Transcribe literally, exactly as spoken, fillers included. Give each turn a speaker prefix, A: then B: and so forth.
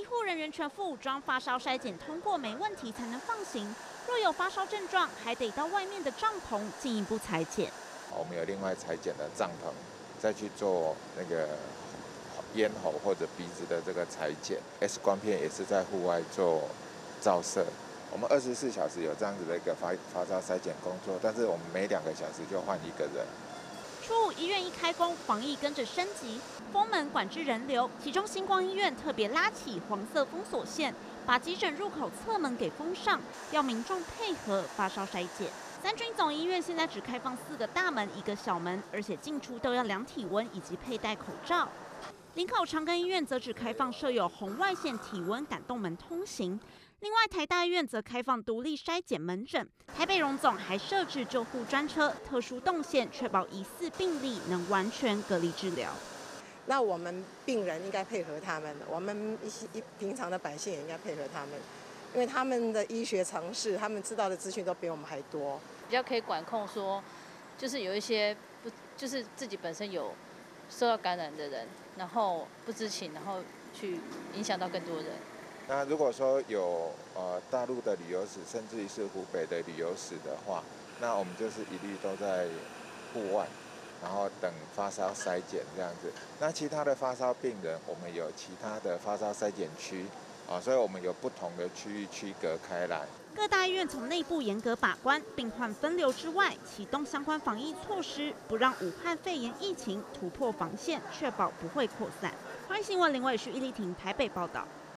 A: 护人员全副武装，发烧筛检通过没问题才能放行。若有发烧症状，还得到外面的帐篷进一步裁剪。
B: 我们有另外裁剪的帐篷，再去做那个咽喉或者鼻子的这个裁剪。X 光片也是在户外做照射。我们二十四小时有这样子的一个发发烧筛检工作，但是我们每两个小时就换一个人。
A: 初五医院一开工，防疫跟着升级，封门管制人流。其中星光医院特别拉起黄色封锁线，把急诊入口侧门给封上，要民众配合发烧筛检。三军总医院现在只开放四个大门，一个小门，而且进出都要量体温以及佩戴口罩。林口长庚医院则只开放设有红外线体温感动门通行。另外，台大医院则开放独立筛检门诊，台北荣总还设置救护专车、特殊动线，确保疑似病例能完全隔离治疗。
C: 那我们病人应该配合他们，我们一些平常的百姓也应该配合他们，因为他们的医学常识，他们知道的资讯都比我们还多，
D: 比较可以管控说，就是有一些不，就是自己本身有受到感染的人，然后不知情，然后去影响到更多人。
B: 那如果说有呃大陆的旅游史，甚至于是湖北的旅游史的话，那我们就是一律都在户外，然后等发烧筛检这样子。那其他的发烧病人，我们有其他的发烧筛检区啊，所以我们有不同的区域区隔开来。
A: 各大医院从内部严格把关病患分流之外，启动相关防疫措施，不让武汉肺炎疫情突破防线，确保不会扩散。欢迎新闻林伟旭、易立婷台北报道。